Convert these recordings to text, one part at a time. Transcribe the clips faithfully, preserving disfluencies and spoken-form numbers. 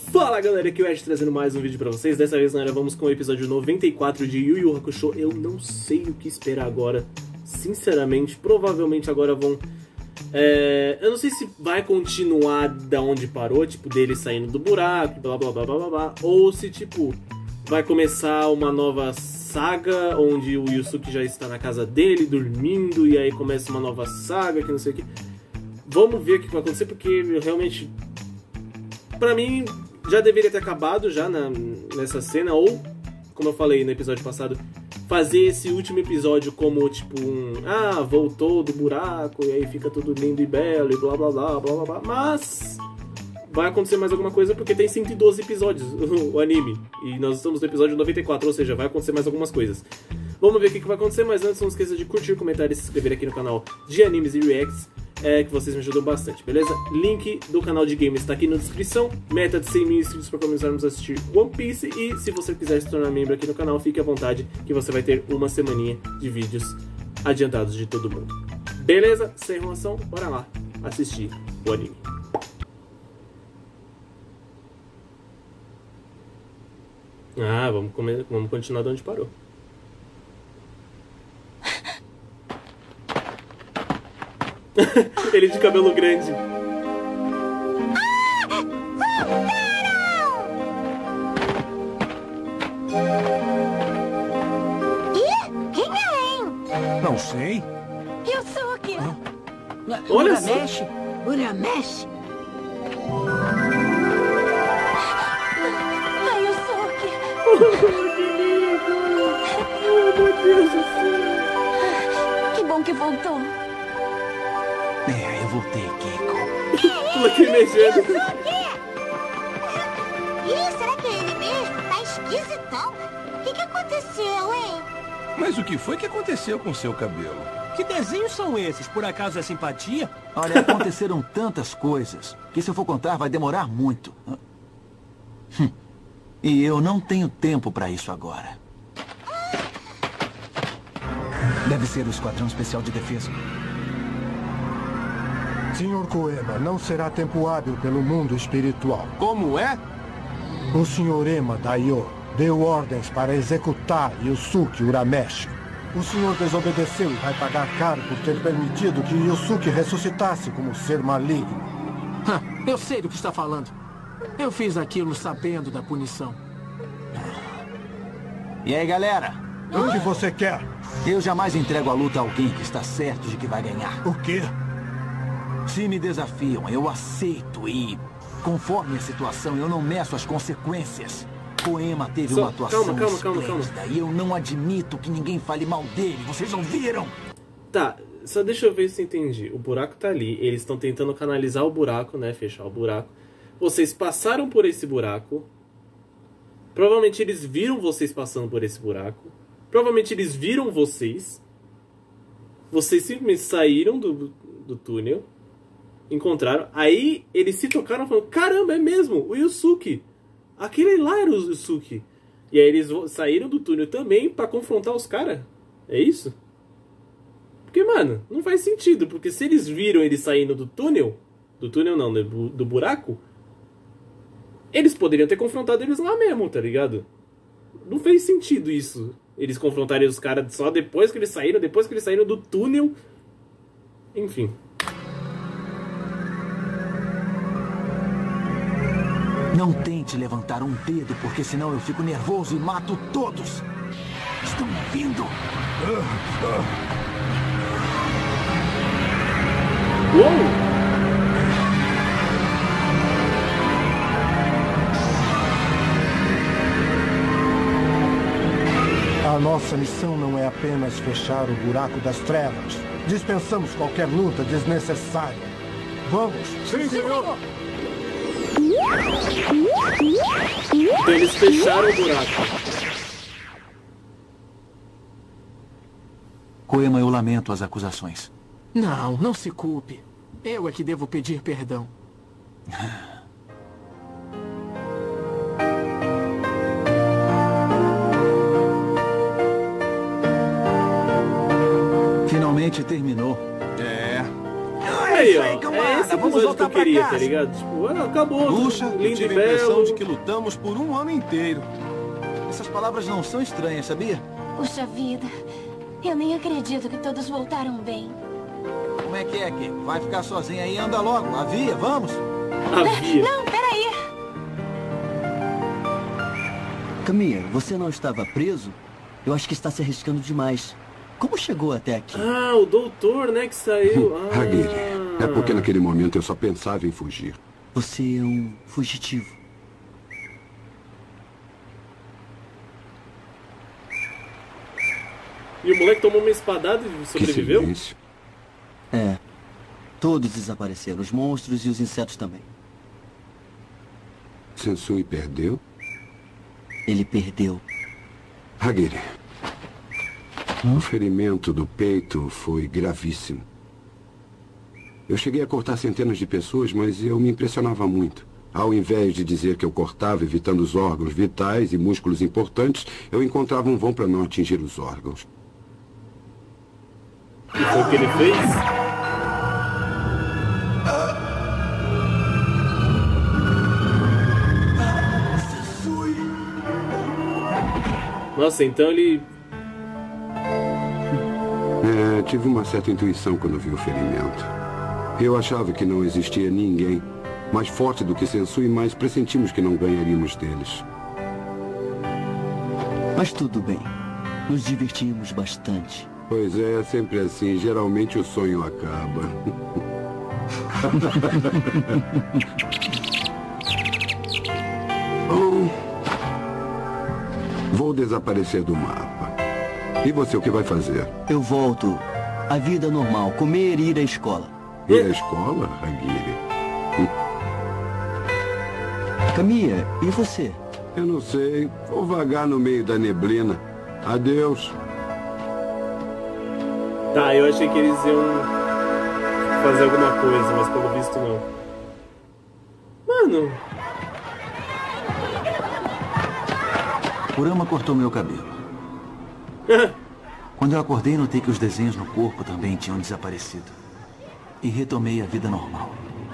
Fala galera, aqui é o Ash trazendo mais um vídeo pra vocês. Dessa vez nós vamos com o episódio noventa e quatro de Yu Yu Hakusho. Eu não sei o que esperar agora, sinceramente. Provavelmente agora vão... É, eu não sei se vai continuar da onde parou, tipo, dele saindo do buraco, blá blá blá blá blá blá, ou se, tipo, vai começar uma nova saga onde o Yusuke já está na casa dele, dormindo, e aí começa uma nova saga, que não sei o que. Vamos ver o que vai acontecer, porque eu realmente... Pra mim, já deveria ter acabado já na, nessa cena, ou, como eu falei no episódio passado, fazer esse último episódio como, tipo, um... Ah, voltou do buraco, e aí fica tudo lindo e belo, e blá blá blá, blá blá blá. Mas vai acontecer mais alguma coisa, porque tem cento e doze episódios o anime. E nós estamos no episódio noventa e quatro, ou seja, vai acontecer mais algumas coisas. Vamos ver o que vai acontecer, mas antes não esqueça de curtir, comentar e se inscrever aqui no canal de animes e reacts. É que vocês me ajudam bastante, beleza? Link do canal de games está aqui na descrição. Meta de cem mil inscritos para começarmos a assistir One Piece. E se você quiser se tornar membro aqui no canal, fique à vontade, que você vai ter uma semaninha de vídeos adiantados de todo mundo. Beleza? Sem enrolação, bora lá assistir o anime. Ah, vamos, comer, vamos continuar de onde parou. Ele de cabelo grande. Ah! Voltaram! Ih, quem é, hein? Não sei. Yusuke! Ah. Olha só! Urameshi! Urameshi! Ai, Yusuke! Oh, que lindo! Oh, meu Deus do céu! Que bom que voltou! É, eu voltei, Keiko. Lacrimejando. Ih, será que é ele mesmo? Tá esquisitão. O que que aconteceu, hein? Mas o que foi que aconteceu com seu cabelo? Que desenhos são esses? Por acaso é simpatia? Olha, aconteceram tantas coisas que se eu for contar vai demorar muito. Hum. E eu não tenho tempo para isso agora. Deve ser o Esquadrão Especial de Defesa. senhor Koema, não será tempo hábil pelo mundo espiritual. Como é? O senhor Ema Daio deu ordens para executar Yusuke Urameshi. O senhor desobedeceu e vai pagar caro por ter permitido que Yusuke ressuscitasse como ser maligno. Eu sei do que está falando. Eu fiz aquilo sabendo da punição. E aí, galera? O que você quer? Eu jamais entrego a luta a alguém que está certo de que vai ganhar. O quê? Se me desafiam, eu aceito e, conforme a situação, eu não meço as consequências. Koema teve Só, uma atuação calma, calma, calma, calma. esplêndida e eu não admito que ninguém fale mal dele. Vocês ouviram? Tá, só deixa eu ver se eu entendi. O buraco tá ali, eles estão tentando canalizar o buraco, né? Fechar o buraco. Vocês passaram por esse buraco. Provavelmente eles viram vocês passando por esse buraco. Provavelmente eles viram vocês. Vocês simplesmente saíram do, do túnel. Encontraram. Aí eles se tocaram e falaram: caramba, é mesmo, o Yusuke. Aquele lá era o Yusuke. E aí eles saíram do túnel também pra confrontar os caras. É isso? Porque, mano, não faz sentido. Porque se eles viram eles saindo do túnel... Do túnel não, do, do buraco... Eles poderiam ter confrontado eles lá mesmo, tá ligado? Não fez sentido isso. Eles confrontarem os caras só depois que eles saíram. Depois que eles saíram do túnel. Enfim. Não tente levantar um dedo, porque senão eu fico nervoso e mato todos. Estão me ouvindo? Uou! A nossa missão não é apenas fechar o buraco das trevas. Dispensamos qualquer luta desnecessária. Vamos! Sim, senhor! Então eles fecharam o buraco. Koema, eu lamento as acusações. Não, não se culpe. Eu é que devo pedir perdão. Finalmente terminou. É. Aí, ó. Aí, camarada, É esse vamos episódio que eu voltar pra queria, casa. tá ligado? Tipo, ah, acabou. Puxa, eu lindo e tive a impressão belo. de que lutamos por um ano inteiro. Essas palavras não são estranhas, sabia? Puxa vida, eu nem acredito que todos voltaram bem. Como é que é, Keiko? Vai ficar sozinha aí? Anda logo. Avia, vamos. Havia. Não, peraí. Camille, você não estava preso? Eu acho que está se arriscando demais. Como chegou até aqui? Ah, o doutor, né, que saiu. Ah. Hagiri, é porque naquele momento eu só pensava em fugir. Você é um fugitivo. E o moleque tomou uma espadada e Que sobreviveu? silêncio. É. Todos desapareceram, os monstros e os insetos também. Sensui perdeu? Ele perdeu. Hagiri, o ferimento do peito foi gravíssimo. Eu cheguei a cortar centenas de pessoas, mas eu me impressionava muito. Ao invés de dizer que eu cortava evitando os órgãos vitais e músculos importantes, eu encontrava um vão para não atingir os órgãos. E foi o que ele fez? Nossa, então ele... É, tive uma certa intuição quando vi o ferimento. Eu achava que não existia ninguém mais forte do que Sensui, mas pressentimos que não ganharíamos deles. Mas tudo bem. Nos divertimos bastante. Pois é, sempre assim. Geralmente o sonho acaba. Bom, vou desaparecer do mapa. E você, o que vai fazer? Eu volto à vida normal, comer e ir à escola. Ir à escola, Hagiri? Camille, e você? Eu não sei. Vou vagar no meio da neblina. Adeus. Tá, eu achei que eles iam fazer alguma coisa, mas pelo visto não. Mano... Kurama cortou meu cabelo. Quando eu acordei, notei que os desenhos no corpo também tinham desaparecido. E retomei a vida normal.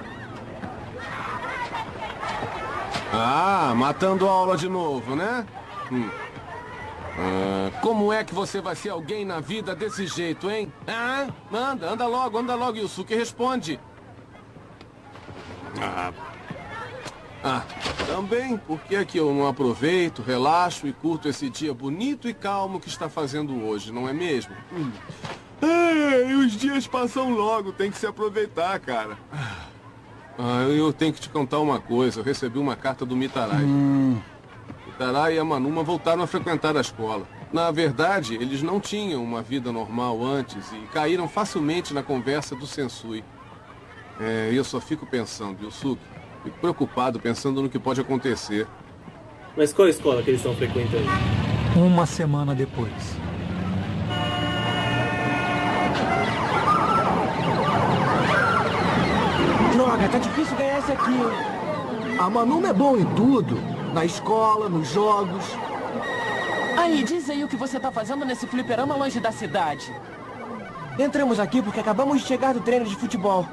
Ah, matando a aula de novo, né? Hum. Ah, como é que você vai ser alguém na vida desse jeito, hein? Ah, anda, anda logo, anda logo, Yusuke, responde. Ah, ah, também, por que é que eu não aproveito, relaxo e curto esse dia bonito e calmo que está fazendo hoje, não é mesmo? Hum. É, e os dias passam logo, tem que se aproveitar, cara. Ah, eu tenho que te contar uma coisa, eu recebi uma carta do Mitarai. Hum. Mitarai e a Manuma voltaram a frequentar a escola. Na verdade, eles não tinham uma vida normal antes e caíram facilmente na conversa do Sensui. É, eu só fico pensando, Yusuke, fico preocupado pensando no que pode acontecer. Mas qual a escola que eles estão frequentando? Uma semana depois. Droga, tá difícil ganhar esse aqui, hein? A Manuma é bom em tudo. Na escola, nos jogos. Aí, diz aí o que você tá fazendo nesse fliperama longe da cidade. Entramos aqui porque acabamos de chegar do treino de futebol.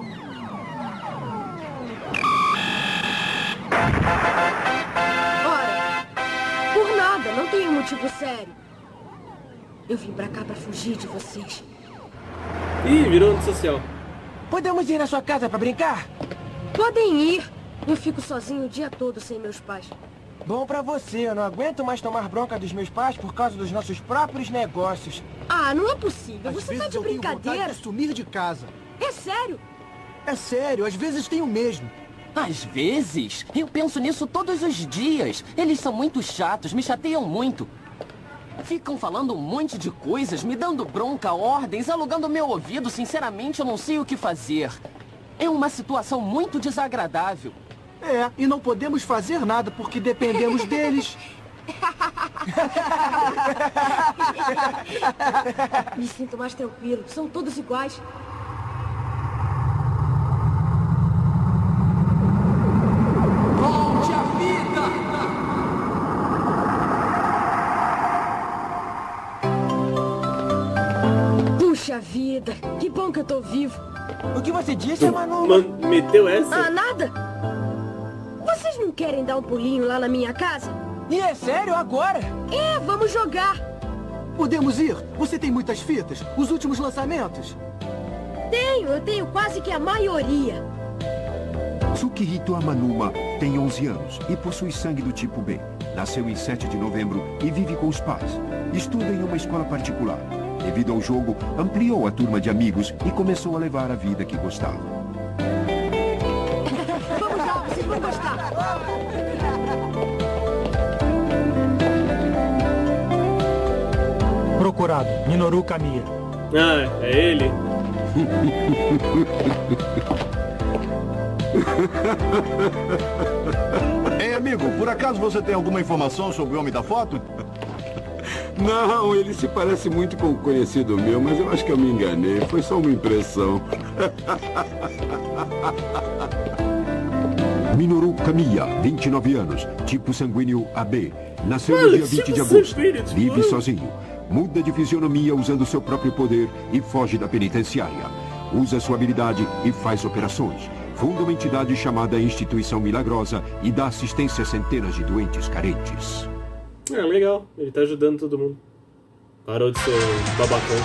Ora, por nada, não tem um motivo sério. Eu vim pra cá pra fugir de vocês. Ih, virou antissocial. Podemos ir na sua casa pra brincar? Podem ir. Eu fico sozinho o dia todo sem meus pais. Bom pra você, eu não aguento mais tomar bronca dos meus pais por causa dos nossos próprios negócios. Ah, não é possível. Às Você vezes tá de eu tenho brincadeira. vontade de sumir de casa. É sério? É sério, às vezes tenho mesmo. Às vezes? Eu penso nisso todos os dias. Eles são muito chatos, me chateiam muito. Ficam falando um monte de coisas, me dando bronca, ordens, alugando meu ouvido. Sinceramente, eu não sei o que fazer. É uma situação muito desagradável. É, e não podemos fazer nada porque dependemos deles. Me sinto mais tranquilo. São todos iguais. Volte à vida! Puxa vida, que bom que eu tô vivo. O que você disse, Manu? Man meteu essa? Ah, nada. Vocês não querem dar um pulinho lá na minha casa? E é sério agora? É, vamos jogar. Podemos ir? Você tem muitas fitas? Os últimos lançamentos? Tenho, eu tenho quase que a maioria. Tsukihito Amanuma tem onze anos e possui sangue do tipo B. Nasceu em sete de novembro e vive com os pais. Estuda em uma escola particular. Devido ao jogo, ampliou a turma de amigos e começou a levar a vida que gostava. Vamos lá, vocês vão gostar. Procurado, Minoru Kamiya. Ah, é ele? Ei, amigo, por acaso você tem alguma informação sobre o homem da foto? Não, ele se parece muito com o conhecido meu, mas eu acho que eu me enganei. Foi só uma impressão. Minoru Kamiya, vinte e nove anos, tipo sanguíneo A B. Nasceu no dia vinte de agosto. Vive sozinho. Muda de fisionomia usando seu próprio poder e foge da penitenciária. Usa sua habilidade e faz operações. Funda uma entidade chamada Instituição Milagrosa e dá assistência a centenas de doentes carentes. É, legal. Ele tá ajudando todo mundo. Parou de ser babacão.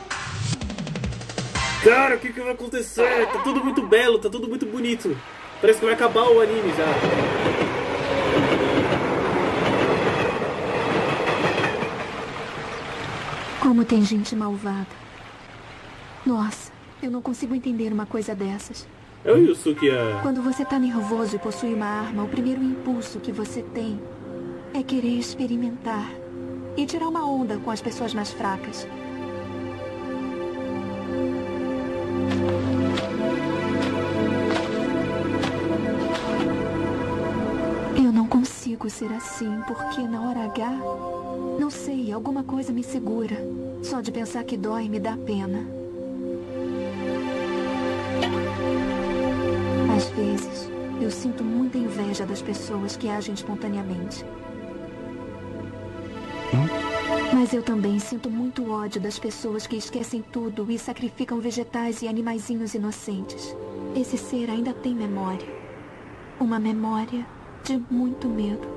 Cara, o que que vai acontecer? Tá tudo muito belo, tá tudo muito bonito. Parece que vai acabar o anime já. Como tem gente malvada. Nossa, eu não consigo entender uma coisa dessas. É o Yusuke, a... Quando você tá nervoso e possui uma arma, o primeiro impulso que você tem é querer experimentar e tirar uma onda com as pessoas mais fracas. Eu não consigo ser assim, porque na hora H, não sei, alguma coisa me segura. Só de pensar que dói me dá pena. Às vezes, eu sinto muita inveja das pessoas que agem espontaneamente. Mas eu também sinto muito ódio das pessoas que esquecem tudo e sacrificam vegetais e animaizinhos inocentes. Esse ser ainda tem memória. Uma memória de muito medo.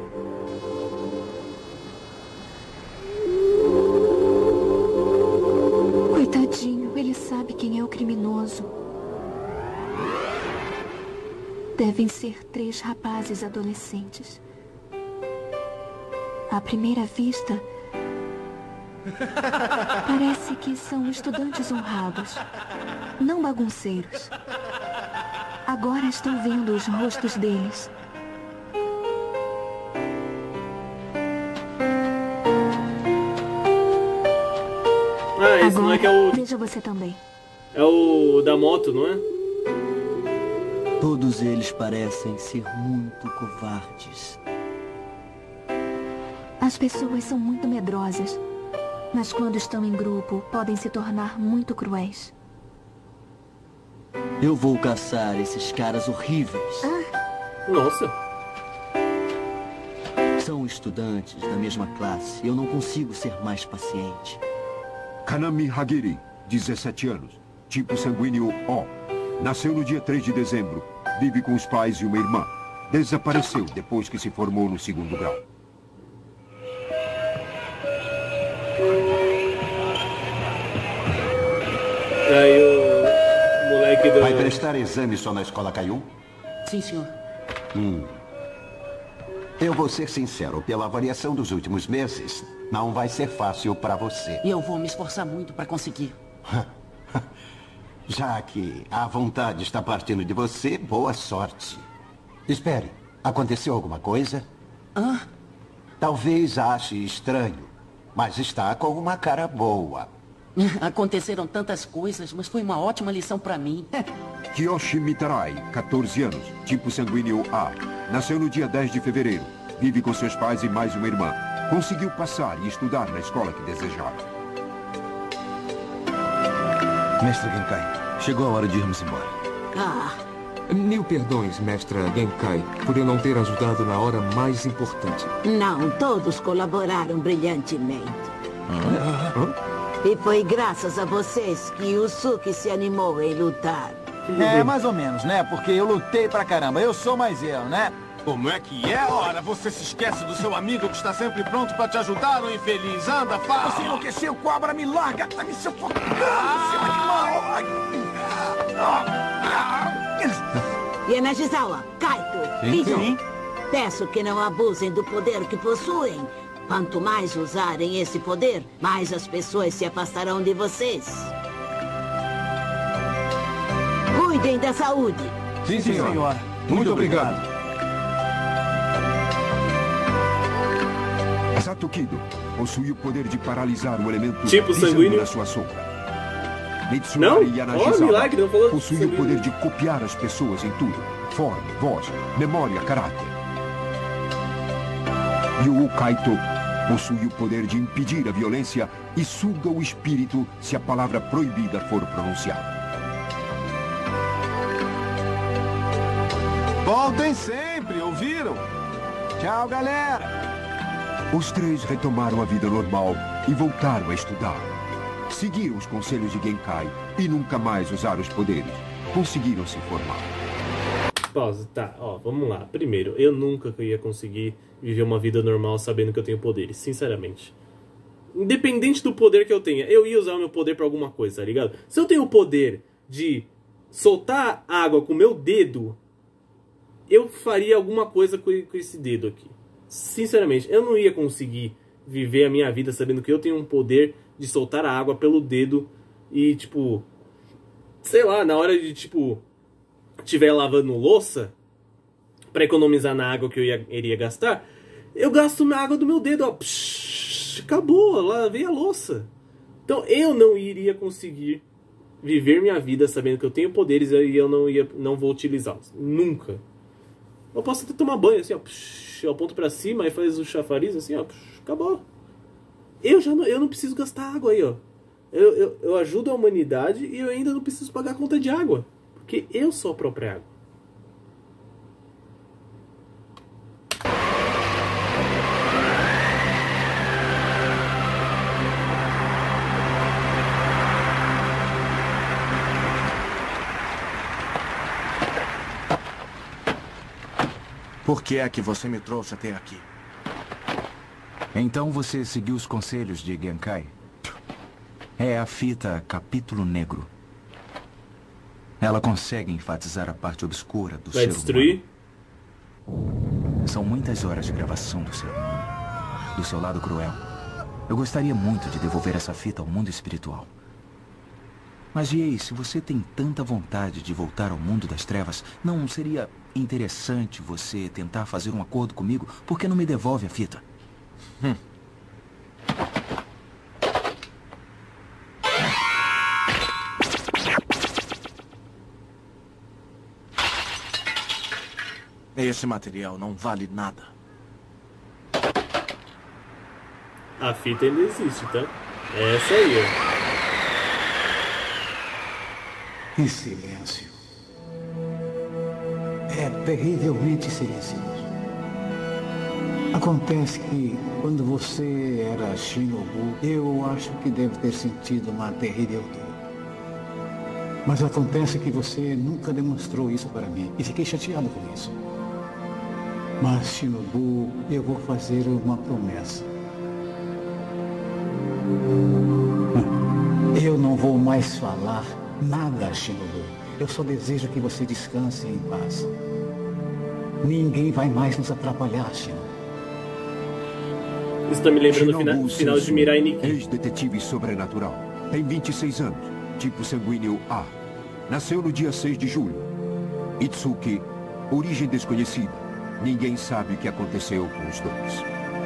Coitadinho, ele sabe quem é o criminoso. Devem ser três rapazes adolescentes. À primeira vista, parece que são estudantes honrados, não bagunceiros. Agora estou vendo os rostos deles. Ah, esse Agora, não é que é o... veja você também. É o da moto, não é? Todos eles parecem ser muito covardes. As pessoas são muito medrosas, mas quando estão em grupo, podem se tornar muito cruéis. Eu vou caçar esses caras horríveis. Ah. Nossa. São estudantes da mesma classe. Eu não consigo ser mais paciente. Kanami Hagiri, dezessete anos, tipo sanguíneo O. Nasceu no dia três de dezembro. Vive com os pais e uma irmã. Desapareceu depois que se formou no segundo grau. Aí o moleque do... Vai prestar exame só na escola Caiu? Sim, senhor. Hum. Eu vou ser sincero, pela avaliação dos últimos meses, não vai ser fácil para você. E eu vou me esforçar muito para conseguir. Já que a vontade está partindo de você, boa sorte. Espere, aconteceu alguma coisa? Hã? Talvez ache estranho, mas está com uma cara boa. Aconteceram tantas coisas, mas foi uma ótima lição para mim. Kiyoshi Mitarai, quatorze anos, tipo sanguíneo A. Nasceu no dia dez de fevereiro. Vive com seus pais e mais uma irmã. Conseguiu passar e estudar na escola que desejava. Mestre Genkai, chegou a hora de irmos embora. Ah. Mil perdões, mestra Genkai, por eu não ter ajudado na hora mais importante. Não, todos colaboraram brilhantemente. Ah. E foi graças a vocês que Yusuke se animou em lutar. É, mais ou menos, né? Porque eu lutei pra caramba. Eu sou mais eu, né? Como é que é? Ora, você se esquece do seu amigo que está sempre pronto pra te ajudar, ô infeliz. Anda, fala! Você enlouqueceu, cobra, me larga! Tá me sufocando, seu animal! Yanagisawa, Kaito, Sim, Ijo, sim. peço que não abusem do poder que possuem. Quanto mais usarem esse poder, mais as pessoas se afastarão de vocês. Cuidem da saúde. Sim, Sim, senhora. senhora. Muito, Muito obrigado. Satokido possui o poder de paralisar o elemento tipo pisando sanguíneo na sua sombra. Não? Mitsunari Oh, Yanagisawa milagre, não falou possui sanguíneo. o poder de copiar as pessoas em tudo. Forma, voz, memória, caráter. Yu Kaito possui o poder de impedir a violência e suga o espírito se a palavra proibida for pronunciada. Voltem sempre, ouviram? Tchau, galera! Os três retomaram a vida normal e voltaram a estudar. Seguiram os conselhos de Genkai e nunca mais usaram os poderes. Conseguiram se formar. Pausa, tá, ó, vamos lá. Primeiro, eu nunca ia conseguir viver uma vida normal sabendo que eu tenho poderes, sinceramente. Independente do poder que eu tenha, eu ia usar o meu poder pra alguma coisa, tá ligado? Se eu tenho o poder de soltar água com o meu dedo, eu faria alguma coisa com esse dedo aqui. Sinceramente, eu não ia conseguir viver a minha vida sabendo que eu tenho um poder de soltar a água pelo dedo e, tipo, sei lá, na hora de, tipo, estiver lavando louça, pra economizar na água que eu ia, iria gastar, eu gasto na água do meu dedo, ó, psh, acabou, lavei a louça. Então eu não iria conseguir viver minha vida sabendo que eu tenho poderes e eu não, ia, não vou utilizá-los. Nunca. Eu posso até tomar banho, assim, ó, psh, eu aponto pra cima e faz o chafariz, assim, ó, psh, acabou. Eu já não, eu não preciso gastar água aí, ó. Eu, eu, eu ajudo a humanidade e eu ainda não preciso pagar a conta de água. Porque eu sou a própria água. Por que é que você me trouxe até aqui? Então você seguiu os conselhos de Genkai? É a fita Capítulo Negro. Ela consegue enfatizar a parte obscura do Vai ser destruir? humano. São muitas horas de gravação do ser humano. Do seu lado cruel. Eu gostaria muito de devolver essa fita ao mundo espiritual. Mas, Jay, se você tem tanta vontade de voltar ao mundo das trevas, não seria interessante você tentar fazer um acordo comigo? Por que não me devolve a fita? Hum. Esse material não vale nada. A fita ainda existe, tá? Essa aí, ó. Em silêncio. É terrivelmente silencioso. Acontece que quando você era Shinobu, eu acho que deve ter sentido uma terrível dor. Mas acontece que você nunca demonstrou isso para mim. E fiquei chateado com isso. Mas, Shinobu, eu vou fazer uma promessa. Eu não vou mais falar nada, Shinobu. Eu só desejo que você descanse em paz. Ninguém vai mais nos atrapalhar, Shinobu. Isso tá me lembrando o final, final de Mirai Nikki. Ex-detetive sobrenatural. Tem vinte e seis anos. Tipo sanguíneo A. Nasceu no dia seis de julho. Itsuki. Origem desconhecida. Ninguém sabe o que aconteceu com os dois.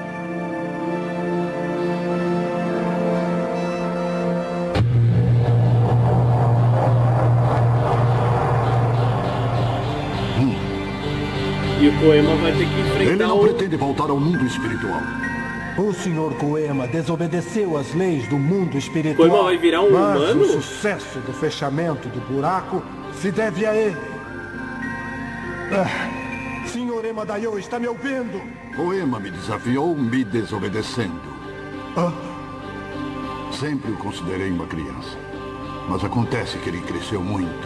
E o Koema vai ter que enfrentar Ele não o... pretende voltar ao mundo espiritual. O senhor Koema desobedeceu as leis do mundo espiritual. Koema vai virar um mas humano? o sucesso do fechamento do buraco se deve a ele. Ah, senhor Ema Daioh, está me ouvindo? Koema me desafiou me desobedecendo. Ah, Sempre o considerei uma criança. Mas acontece que ele cresceu muito.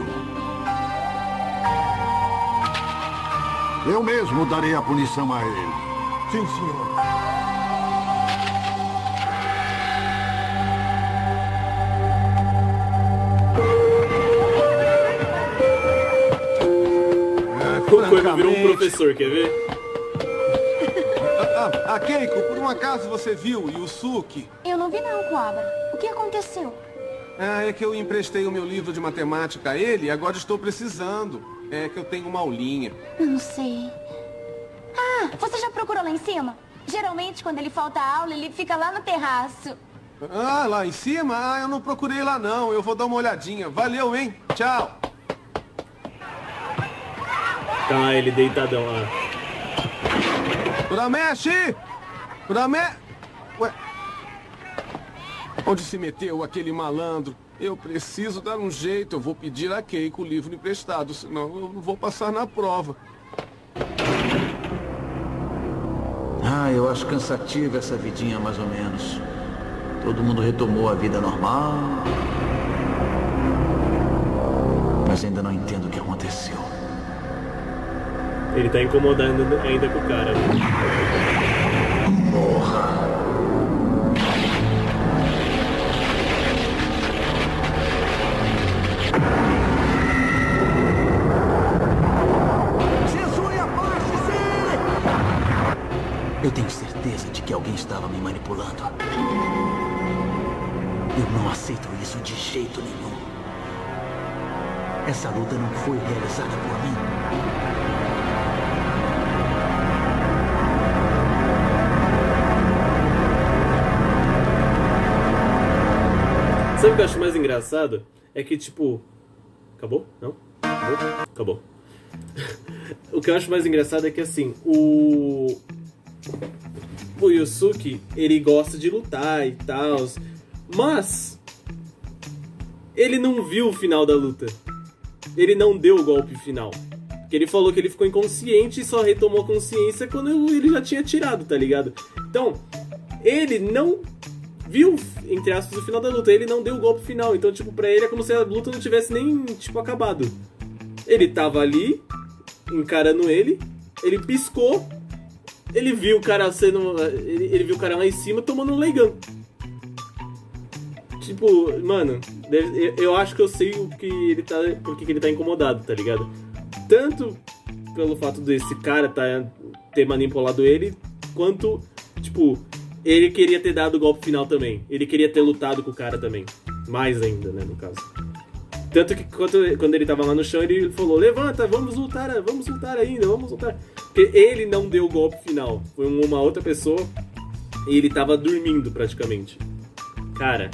Eu mesmo darei a punição a ele. Sim, senhor. O Koiba virou um professor, quer ver? Ah, ah, Keiko, por um acaso você viu Yusuke? Eu não vi não, Kuwabara. O que aconteceu? Ah, é que eu emprestei o meu livro de matemática a ele e agora estou precisando. É que eu tenho uma aulinha. Não sei. Ah, você já procurou lá em cima? Geralmente, quando ele falta aula, ele fica lá no terraço. Ah, lá em cima? Ah, eu não procurei lá não. Eu vou dar uma olhadinha. Valeu, hein? Tchau. Tá, ele deitadão lá. Urameshi! Urame... Ué... Onde se meteu aquele malandro? Eu preciso dar um jeito. Eu vou pedir a Keiko o livro emprestado, senão eu não vou passar na prova. Ah, eu acho cansativa essa vidinha, mais ou menos. Todo mundo retomou a vida normal. Mas ainda não entendo o que aconteceu. Ele tá incomodando ainda com o cara. Porra. Eu tenho certeza de que alguém estava me manipulando. Eu não aceito isso de jeito nenhum. Essa luta não foi realizada por mim. Sabe o que eu acho mais engraçado? É que, tipo... Acabou? Não? Acabou? Acabou. O que eu acho mais engraçado é que, assim, o... O Yusuke, ele gosta de lutar e tal, mas... Ele não viu o final da luta. Ele não deu o golpe final. Porque ele falou que ele ficou inconsciente e só retomou a consciência quando ele já tinha tirado, tá ligado? Então, ele não... viu, entre aspas, o final da luta. Ele não deu o golpe final. Então, tipo, pra ele é como se a luta não tivesse nem, tipo, acabado. Ele tava ali, encarando ele. Ele piscou. Ele viu o cara sendo... Ele, ele viu o cara lá em cima tomando um Leigan. Tipo, mano... Eu, eu acho que eu sei o que ele tá... Por que ele tá incomodado, tá ligado? Tanto pelo fato desse cara tá, ter manipulado ele, quanto, tipo... Ele queria ter dado o golpe final também. Ele queria ter lutado com o cara também. Mais ainda, né, no caso. Tanto que quando, quando ele tava lá no chão, ele falou, levanta, vamos lutar, vamos lutar ainda, vamos lutar. Porque ele não deu o golpe final. Foi uma outra pessoa e ele tava dormindo praticamente. Cara,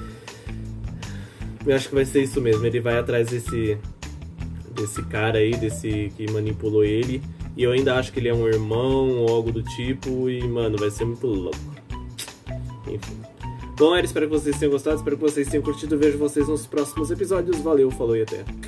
eu acho que vai ser isso mesmo. Ele vai atrás desse, desse cara aí, desse que manipulou ele. E eu ainda acho que ele é um irmão ou algo do tipo. E, mano, vai ser muito louco. Enfim. Bom, era, espero que vocês tenham gostado. Espero que vocês tenham curtido. Vejo vocês nos próximos episódios. Valeu, falou e até.